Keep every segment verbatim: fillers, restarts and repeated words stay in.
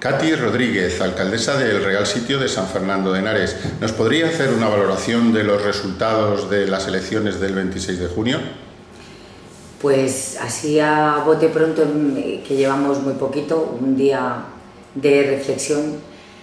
Katy Rodríguez, alcaldesa del Real Sitio de San Fernando de Henares, ¿nos podría hacer una valoración de los resultados de las elecciones del veintiséis de junio? Pues así a bote pronto, que llevamos muy poquito, un día de reflexión,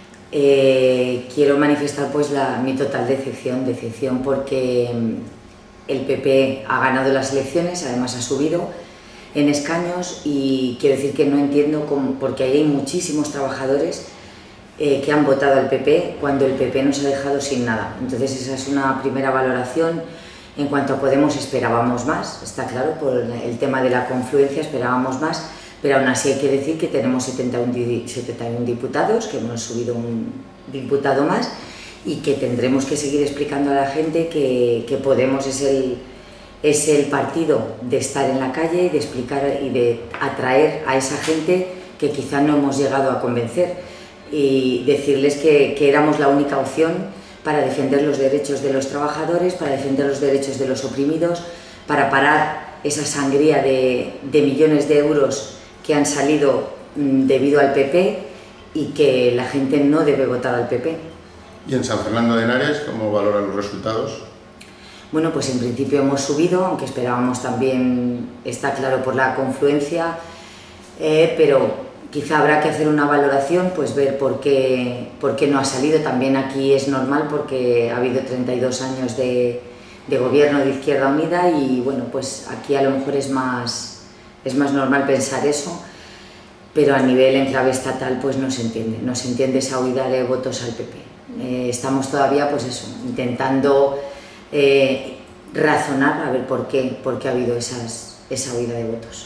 eh, quiero manifestar pues la, mi total decepción, decepción porque el P P ha ganado las elecciones, además ha subido en escaños, y quiero decir que no entiendo cómo, porque hay muchísimos trabajadores eh, que han votado al P P cuando el P P nos ha dejado sin nada. Entonces esa es una primera valoración. En cuanto a Podemos, esperábamos más, está claro, por el tema de la confluencia esperábamos más, pero aún así hay que decir que tenemos setenta y uno diputados, que hemos subido un diputado más, y que tendremos que seguir explicando a la gente que, que Podemos es el, es el partido de estar en la calle y de explicar y de atraer a esa gente que quizá no hemos llegado a convencer, y decirles que, que éramos la única opción para defender los derechos de los trabajadores, para defender los derechos de los oprimidos, para parar esa sangría de, de millones de euros que han salido mmm, debido al P P, y que la gente no debe votar al P P. ¿Y en San Fernando de Henares cómo valoran los resultados? Bueno, pues en principio hemos subido, aunque esperábamos también, está claro, por la confluencia, eh, pero quizá habrá que hacer una valoración, pues ver por qué, por qué no ha salido. También aquí es normal porque ha habido treinta y dos años de, de gobierno de Izquierda Unida, y bueno, pues aquí a lo mejor es más, es más normal pensar eso, pero a nivel en clave estatal pues no se entiende, no se entiende esa huida de votos al P P. Eh, estamos todavía pues eso, intentando eh, razonar a ver por qué, por qué ha habido esas, esa huida de votos.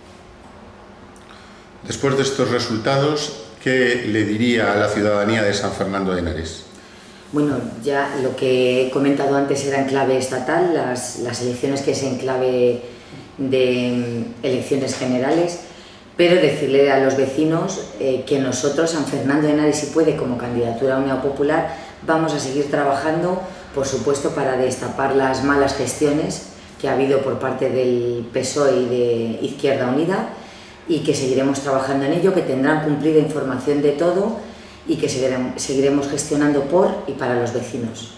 Después de estos resultados, ¿qué le diría a la ciudadanía de San Fernando de Henares? Bueno, ya lo que he comentado antes era en clave estatal, las, las elecciones que es en clave de elecciones generales, pero decirle a los vecinos eh, que nosotros, San Fernando de Henares, si puede, como candidatura a Unión Popular, vamos a seguir trabajando, por supuesto, para destapar las malas gestiones que ha habido por parte del P S O E y de Izquierda Unida, y que seguiremos trabajando en ello, que tendrán cumplida información de todo, y que seguiremos gestionando por y para los vecinos.